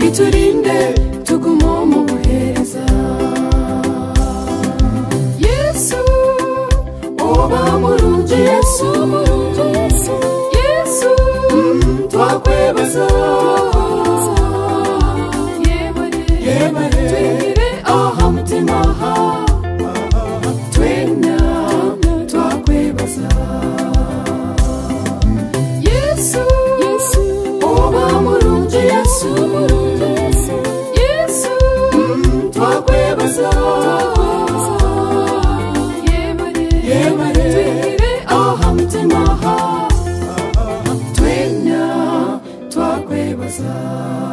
iturinde tugumo mu buheza. Yesu oba murungi, Yesu Yesu twakwebaza. Yebare twigire aha mutima twena twakwebaza. Yesu oba murungi, Yesu twakwebaza. Yebare twigire aha mutima twena twakwebaza.